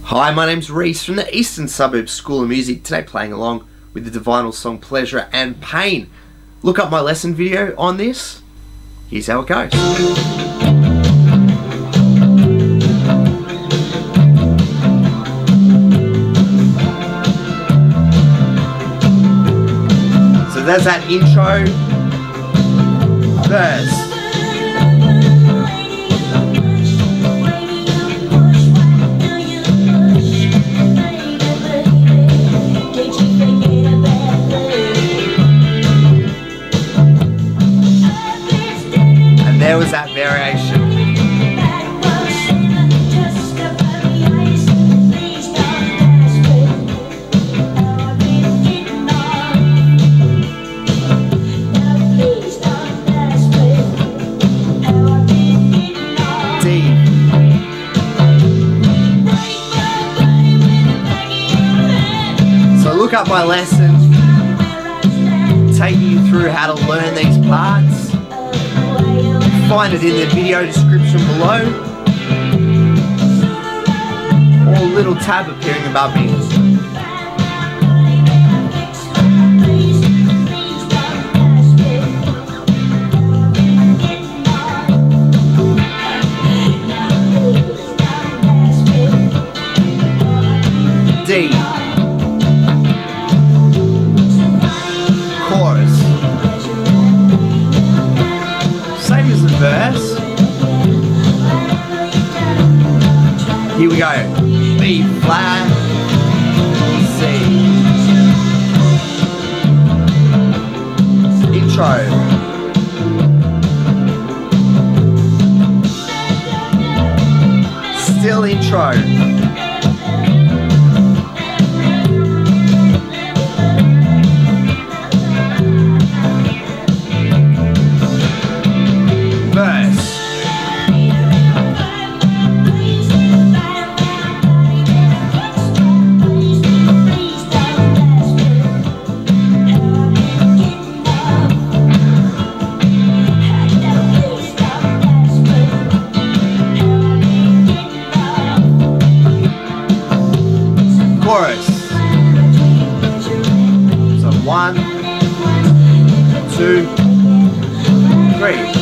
Hi, my name's Reese from the Eastern Suburbs School of Music, today playing along with the Divinyls song Pleasure and Pain. Look up my lesson video on this. Here's how it goes. So there's that intro verse. There was that variation. D. So look up my lesson, taking you through how to learn these parts. Find it in the video description below, or a little tab appearing above me. D. Chorus. Same as the verse. Here we go. B flat, C. Intro. Still intro. Chorus. So 1, 2, 3.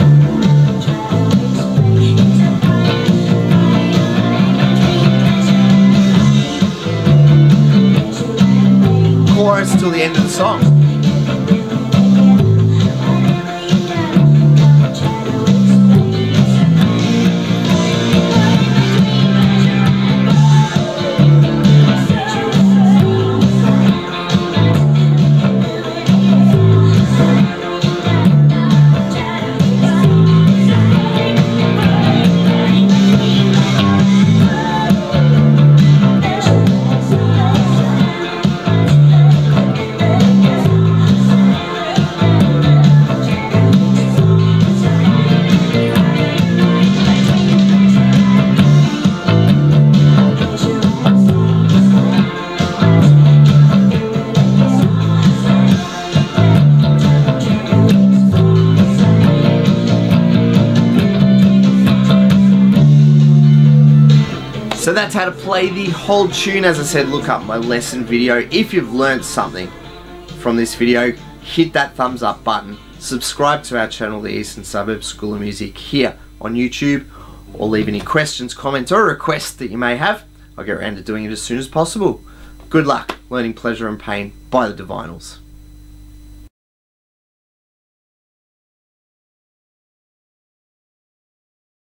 Chorus till the end of the song. So that's how to play the whole tune. As I said, look up my lesson video. If you've learned something from this video, hit that thumbs up button. Subscribe to our channel, the Eastern Suburbs School of Music, here on YouTube, or leave any questions, comments, or requests that you may have. I'll get around to doing it as soon as possible. Good luck learning Pleasure and Pain by the Divinyls.